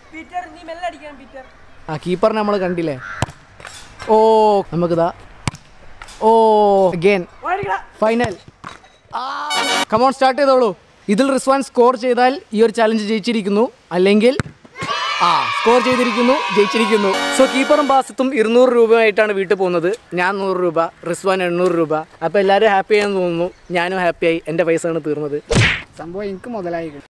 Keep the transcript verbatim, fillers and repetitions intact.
ആ കീപ്പറിനെ നമ്മൾ കണ്ടില്ലേ. ഓ നമുക്കിതാ ഓ അഗൈൻ ഫൈനൽ. കമോൺ സ്റ്റാർട്ട് ചെയ്തോളൂ. ഇതിൽ റിസ്വാൻ സ്കോർ ചെയ്താൽ ഈ ഒരു ചാലഞ്ച് ജയിച്ചിരിക്കുന്നു, അല്ലെങ്കിൽ ആ സ്കോർ ചെയ്തിരിക്കുന്നു, ജയിച്ചിരിക്കുന്നു. സോ കീപ്പറും ബാസിത്തും ഇരുന്നൂറ് രൂപയായിട്ടാണ് വീട്ടിൽ പോകുന്നത്. ഞാൻ നൂറ് രൂപ, റിസ്വാൻ എണ്ണൂറ് രൂപ. അപ്പോൾ എല്ലാവരും ഹാപ്പി ആയെന്ന് തോന്നുന്നു. ഞാനും ഹാപ്പിയായി. എൻ്റെ പൈസയാണ് തീർന്നത്. സംഭവം എനിക്ക് മുതലായി.